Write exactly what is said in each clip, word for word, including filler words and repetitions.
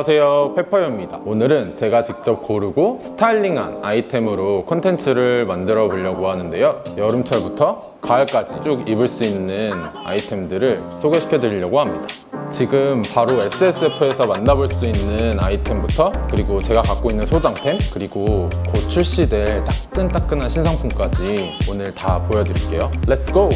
안녕하세요, 페퍼유입니다. 오늘은 제가 직접 고르고 스타일링한 아이템으로 콘텐츠를 만들어 보려고 하는데요, 여름철부터 가을까지 쭉 입을 수 있는 아이템들을 소개시켜 드리려고 합니다. 지금 바로 에스에스에프에서 만나볼 수 있는 아이템부터, 그리고 제가 갖고 있는 소장템, 그리고 곧 출시될 따끈따끈한 신상품까지 오늘 다 보여드릴게요. 렛츠 고!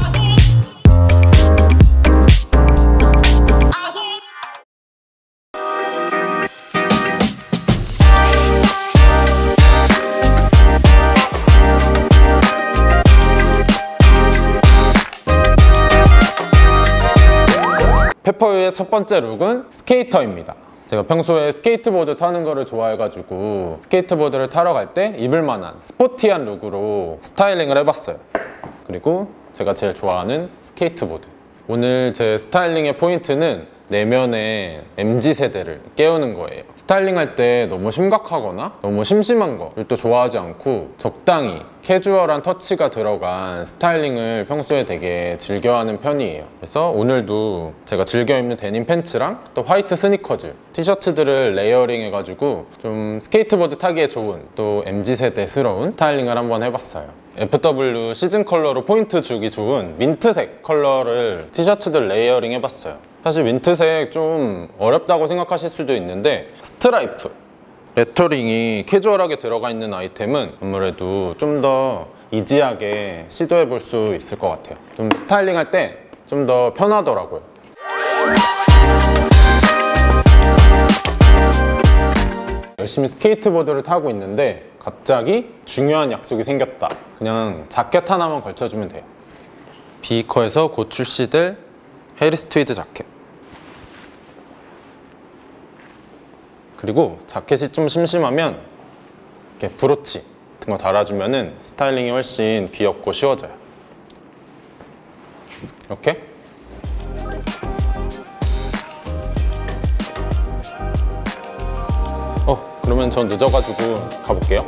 페퍼유의 첫 번째 룩은 스케이터입니다. 제가 평소에 스케이트보드 타는 거를 좋아해가지고 스케이트보드를 타러 갈 때 입을 만한 스포티한 룩으로 스타일링을 해봤어요. 그리고 제가 제일 좋아하는 스케이트보드. 오늘 제 스타일링의 포인트는 내면의 엠지 세대를 깨우는 거예요. 스타일링할 때 너무 심각하거나 너무 심심한 거를 또 좋아하지 않고 적당히 캐주얼한 터치가 들어간 스타일링을 평소에 되게 즐겨하는 편이에요. 그래서 오늘도 제가 즐겨 입는 데님 팬츠랑 또 화이트 스니커즈, 티셔츠들을 레이어링 해가지고 좀 스케이트보드 타기에 좋은 또 엠지 세대스러운 스타일링을 한번 해봤어요. 에프더블유 시즌 컬러로 포인트 주기 좋은 민트색 컬러를 티셔츠들 레이어링 해봤어요. 사실 민트색 좀 어렵다고 생각하실 수도 있는데 스트라이프, 레터링이 캐주얼하게 들어가 있는 아이템은 아무래도 좀 더 이지하게 시도해 볼 수 있을 것 같아요. 좀 스타일링 할 때 좀 더 편하더라고요. 열심히 스케이트보드를 타고 있는데 갑자기 중요한 약속이 생겼다. 그냥 자켓 하나만 걸쳐주면 돼요. 비커에서 곧 출시될 해리스 트위드 자켓. 그리고 자켓이 좀 심심하면 이렇게 브로치 같은 거 달아주면은 스타일링이 훨씬 귀엽고 쉬워져요. 이렇게. 어, 그러면 전 늦어가지고 가볼게요.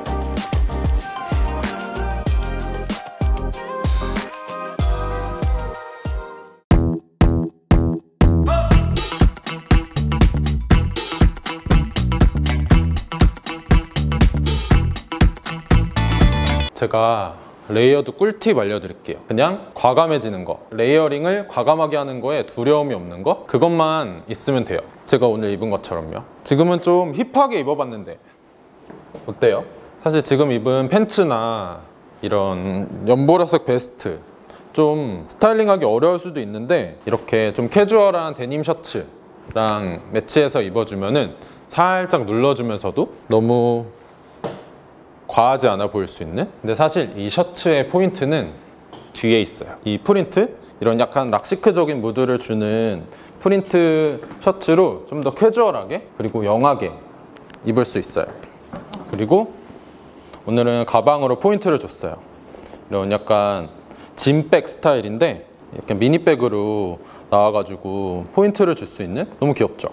제가 레이어드 꿀팁 알려드릴게요. 그냥 과감해지는 거, 레이어링을 과감하게 하는 거에 두려움이 없는 거, 그것만 있으면 돼요. 제가 오늘 입은 것처럼요. 지금은 좀 힙하게 입어봤는데 어때요? 사실 지금 입은 팬츠나 이런 연보라색 베스트 좀 스타일링하기 어려울 수도 있는데 이렇게 좀 캐주얼한 데님 셔츠랑 매치해서 입어주면은 살짝 눌러주면서도 너무 과하지 않아 보일 수 있는? 근데 사실 이 셔츠의 포인트는 뒤에 있어요. 이 프린트, 이런 약간 락시크적인 무드를 주는 프린트 셔츠로 좀 더 캐주얼하게 그리고 영하게 입을 수 있어요. 그리고 오늘은 가방으로 포인트를 줬어요. 이런 약간 짐백 스타일인데 이렇게 미니백으로 나와가지고 포인트를 줄 수 있는, 너무 귀엽죠?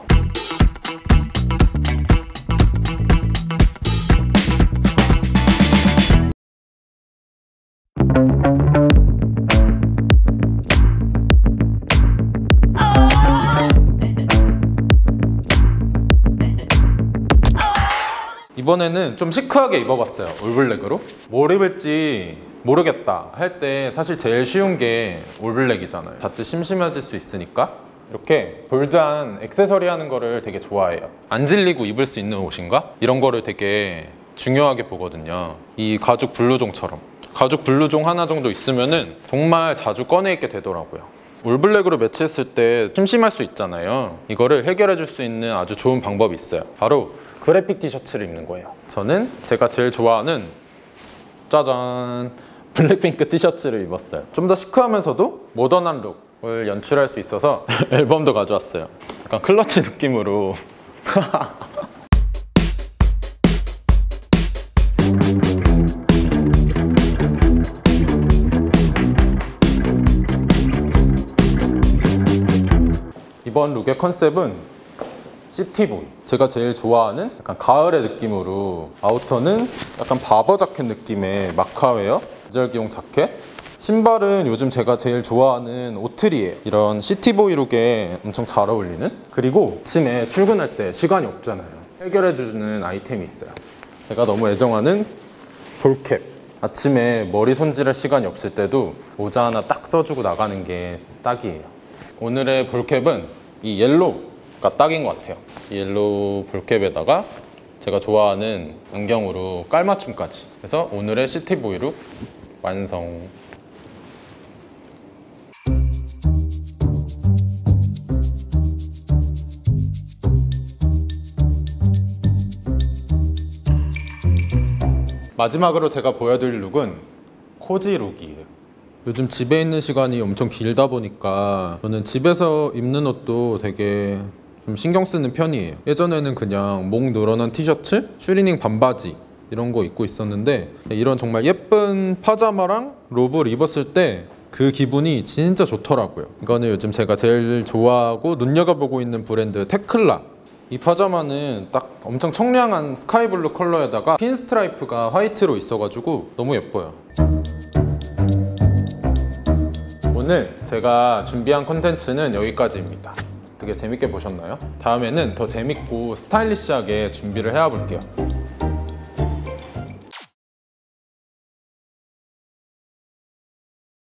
이번에는 좀 시크하게 입어봤어요. 올블랙으로. 뭘 입을지 모르겠다 할 때 사실 제일 쉬운 게 올블랙이잖아요. 자칫 심심해질 수 있으니까 이렇게 볼드한 액세서리 하는 거를 되게 좋아해요. 안 질리고 입을 수 있는 옷인가? 이런 거를 되게 중요하게 보거든요. 이 가죽 블루종처럼 가죽 블루종 하나 정도 있으면은 정말 자주 꺼내 입게 되더라고요. 올블랙으로 매치했을 때 심심할 수 있잖아요. 이거를 해결해 줄 수 있는 아주 좋은 방법이 있어요. 바로 그래픽 티셔츠를 입는 거예요. 저는 제가 제일 좋아하는 짜잔 블랙핑크 티셔츠를 입었어요. 좀 더 시크하면서도 모던한 룩을 연출할 수 있어서 앨범도 가져왔어요. 약간 클러치 느낌으로. 이번 룩의 컨셉은 시티보이. 제가 제일 좋아하는 약간 가을의 느낌으로, 아우터는 약간 바버 자켓 느낌의 마카웨어, 계절기용 자켓, 신발은 요즘 제가 제일 좋아하는 오트리예요. 이런 시티보이 룩에 엄청 잘 어울리는. 그리고 아침에 출근할 때 시간이 없잖아요. 해결해주는 아이템이 있어요. 제가 너무 애정하는 볼캡. 아침에 머리 손질할 시간이 없을 때도 모자 하나 딱 써주고 나가는 게 딱이에요. 오늘의 볼캡은 이 옐로우가 딱인 것 같아요. 이 옐로우 볼캡에다가 제가 좋아하는 안경으로 깔맞춤까지 해서 오늘의 시티보이 룩 완성. 마지막으로 제가 보여드릴 룩은 코지 룩이에요. 요즘 집에 있는 시간이 엄청 길다 보니까 저는 집에서 입는 옷도 되게 좀 신경 쓰는 편이에요. 예전에는 그냥 목 늘어난 티셔츠, 추리닝 반바지 이런 거 입고 있었는데 이런 정말 예쁜 파자마랑 로브를 입었을 때 그 기분이 진짜 좋더라고요. 이거는 요즘 제가 제일 좋아하고 눈여겨보고 있는 브랜드 테클라. 이 파자마는 딱 엄청 청량한 스카이블루 컬러에다가 핀 스트라이프가 화이트로 있어가지고 너무 예뻐요. 오늘 제가 준비한 콘텐츠는 여기까지입니다. 되게 재밌게 보셨나요? 다음에는 더 재밌고 스타일리시하게 준비를 해와 볼게요.